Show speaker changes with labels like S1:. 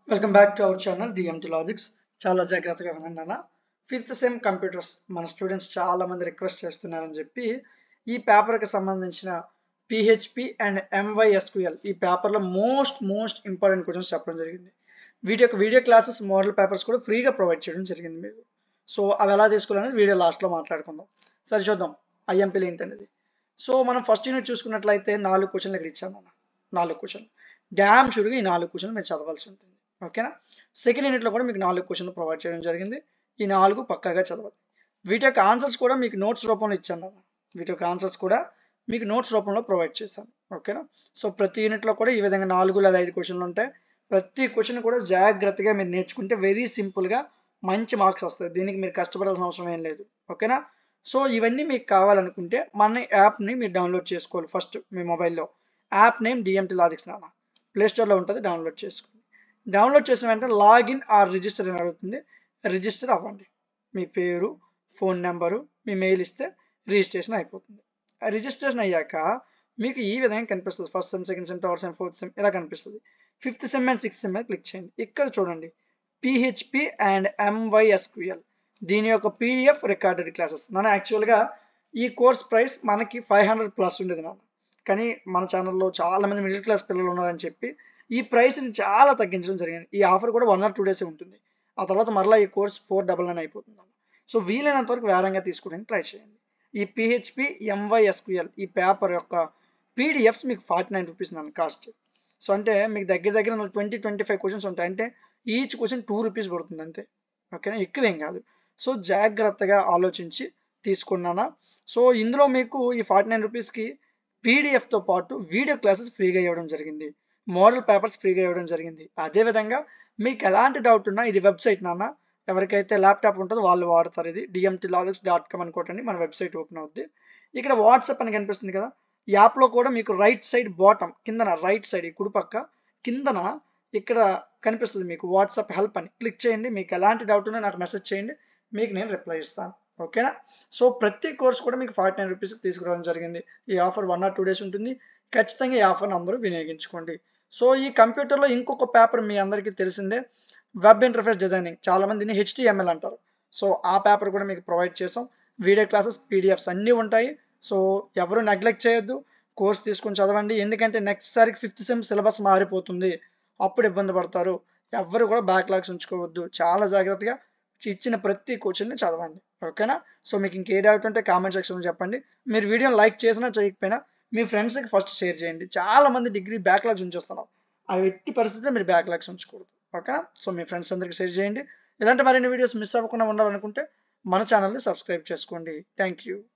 S1: Welcome back to our channel DMT logics. చాలా జాగ్రత్తగా వినండి అన్న. ఫిఫ్త్ సెమ్ కంప్యూటర్స్ మన స్టూడెంట్స్ చాలా మంది రిక్వెస్ట్ చేస్తున్నారని చెప్పి ఈ పేపర్కి సంబంధించిన పిహెచ్పి అండ్ ఎంవైఎస్క్యూఎల్ ఈ పేపర్లో మోస్ట్ ఇంపార్టెంట్ క్వశ్చన్స్ చెప్పడం జరిగింది. వీటి యొక్క వీడియో క్లాసెస్ మోడల్ పేపర్స్ కూడా ఫ్రీగా ప్రొవైడ్ చేయడం జరిగింది మీకు. సో అవి ఎలా తీసుకోవాలనేది వీడియో లాస్ట్లో మాట్లాడుకుందాం. సరే చూద్దాం ఐఎంపీలు ఏంటనేది. సో మనం ఫస్ట్ యూనిట్ చూసుకున్నట్లయితే 4 క్వశ్చన్లు ఇక్కడ ఇచ్చాను అన్న. 4 క్వశ్చన్లు డ్యామ్ షూర్గా ఈ 4 క్వశ్చన్లు మీరు చదవాల్సి ఉంటుంది. ఓకేనా. సెకండ్ యూనిట్లో కూడా మీకు 4 క్వశ్చన్లు ప్రొవైడ్ చేయడం జరిగింది. ఈ 4 పక్కాగా చదవాలి. వీటి యొక్క ఆన్సర్స్ కూడా మీకు నోట్స్ రూపంలో ఇచ్చాను అన్న. వీటి యొక్క ఆన్సర్స్ కూడా మీకు నోట్స్ రూపంలో ప్రొవైడ్ చేశాను. ఓకేనా. సో ప్రతి యూనిట్లో కూడా ఈ విధంగా 4 లేదా 5 క్వశ్చన్లు ఉంటాయి. ప్రతి క్వశ్చన్ కూడా జాగ్రత్తగా మీరు నేర్చుకుంటే వెరీ సింపుల్గా మంచి మార్క్స్ వస్తాయి. దీనికి మీరు కష్టపడాల్సిన అవసరం ఏం లేదు. ఓకేనా. సో ఇవన్నీ మీకు కావాలనుకుంటే మన యాప్ని మీరు డౌన్లోడ్ చేసుకోవాలి. ఫస్ట్ మీ మొబైల్లో యాప్ నేమ్ డిఎంటి లాజిక్స్ నాన్న ప్లేస్టోర్లో ఉంటుంది, డౌన్లోడ్ చేసుకోండి. డౌన్లోడ్ చేసిన వెంటనే లాగిన్ ఆర్ రిజిస్టర్ అని అడుగుతుంది. రిజిస్టర్ అవ్వండి. మీ పేరు, ఫోన్ నెంబరు, మీ మెయిల్ ఇస్తే రిజిస్ట్రేషన్ అయిపోతుంది. రిజిస్ట్రేషన్ అయ్యాక మీకు ఈ విధంగా కనిపిస్తుంది. First sem, second sem, third sem, fourth sem ఇలా కనిపిస్తుంది. Fifth sem and sixth sem మీద క్లిక్ చేయండి. ఇక్కడ చూడండి పిహెచ్పి అండ్ ఎంవైఎస్క్యూఎల్ దీని యొక్క పీడిఎఫ్ రికార్డెడ్ క్లాసెస్. నన్ను యాక్చువల్గా ఈ కోర్స్ ప్రైస్ మనకి 500+ ఉండేది నాన్న. కానీ మన ఛానల్లో చాలా మంది మిడిల్ క్లాస్ పిల్లలు ఉన్నారని చెప్పి ఈ ప్రైస్ని చాలా తగ్గించడం జరిగింది. ఈ ఆఫర్ కూడా 1 or 2 days ఉంటుంది. ఆ తర్వాత మరలా ఈ కోర్స్ 499 అయిపోతుంది. సో వీలైనంత వరకు వేరంగా తీసుకోవడానికి ట్రై చేయండి. ఈ పిహెచ్పి ఎంవైఎస్క్యూఎల్ ఈ పేపర్ యొక్క పీడిఎఫ్స్ మీకు 49 రూపీస్ నన్ను కాస్ట్. సో అంటే మీకు దగ్గర 20-25 క్వశ్చన్స్ ఉంటాయి. అంటే ఈచ్ క్వశ్చన్ 2 రూపీస్ పడుతుంది అంతే. ఓకేనా, ఎక్కువేం కాదు. సో జాగ్రత్తగా ఆలోచించి తీసుకున్నానా. సో ఇందులో మీకు ఈ 49 రూపీస్కి పీడిఎఫ్తో పాటు వీడియో క్లాసెస్ ఫ్రీగా ఇవ్వడం జరిగింది. మోడల్ పేపర్స్ ఫ్రీగా ఇవ్వడం జరిగింది. అదేవిధంగా మీకు ఎలాంటి డౌట్ ఉన్నా ఇది వెబ్సైట్ నాన్న. ఎవరికైతే ల్యాప్టాప్ ఉంటుందో వాళ్ళు వాడతారు. ఇది dmtlogics.com అనుకోండి, మన వెబ్సైట్ ఓపెన్ అవుద్ది. ఇక్కడ వాట్సాప్ అని కనిపిస్తుంది కదా, యాప్లో కూడా మీకు రైట్ సైడ్ బాటమ్ కిందన రైట్ సైడ్ ఈ కుడిపక్క కిందన ఇక్కడ కనిపిస్తుంది మీకు వాట్సాప్ హెల్ప్ అని. క్లిక్ చేయండి. మీకు ఎలాంటి డౌట్ ఉన్నా నాకు మెసేజ్ చేయండి, మీకు నేను రిప్లై ఇస్తాను. ఓకేనా. సో ప్రతి కోర్స్ కూడా మీకు 49 రూపీస్కి తీసుకురావడం జరిగింది. ఈ ఆఫర్ 1 or 2 days ఉంటుంది. ఖచ్చితంగా ఈ ఆఫర్ని అందరూ వినియోగించుకోండి. సో ఈ కంప్యూటర్లో ఇంకొక పేపర్ మీ అందరికీ తెలిసిందే, వెబ్ ఇంటర్ఫేస్ డిజైనింగ్. చాలా మందిని HTML అంటారు. సో ఆ పేపర్ కూడా మీకు ప్రొవైడ్ చేసాం. వీడియో క్లాసెస్, పీడిఎఫ్స్ అన్నీ ఉంటాయి. సో ఎవరు నెగ్లెక్ట్ చేయొద్దు, కోర్స్ తీసుకొని చదవండి. ఎందుకంటే నెక్స్ట్ సారికి ఫిఫ్త్ సెమ్ సిలబస్ మారిపోతుంది, అప్పుడు ఇబ్బంది పడతారు. ఎవరు కూడా బ్యాక్లాగ్స్ ఉంచుకోవద్దు. చాలా జాగ్రత్తగా ఇచ్చిన ప్రతి క్వశ్చన్ని చదవండి. ఓకేనా. సో మీకు ఇంకే డౌట్ ఉంటే కామెంట్ సెక్షన్లో చెప్పండి. మీరు వీడియోని లైక్ చేసినా చేయకపోయినా మీ ఫ్రెండ్స్కి ఫస్ట్ షేర్ చేయండి. చాలా మంది డిగ్రీ బ్యాక్లాగ్స్ ఉంచేస్తున్నారు. అవి ఎట్టి పరిస్థితుల్లో మీరు బ్యాక్లాగ్స్ ఉంచకూడదు. ఓకేనా. సో మీ ఫ్రెండ్స్ అందరికీ షేర్ చేయండి. ఇలాంటి మరిన్ని వీడియోస్ మిస్ అవ్వకుండా ఉండాలనుకుంటే మన ఛానల్ని సబ్స్క్రైబ్ చేసుకోండి. Thank you.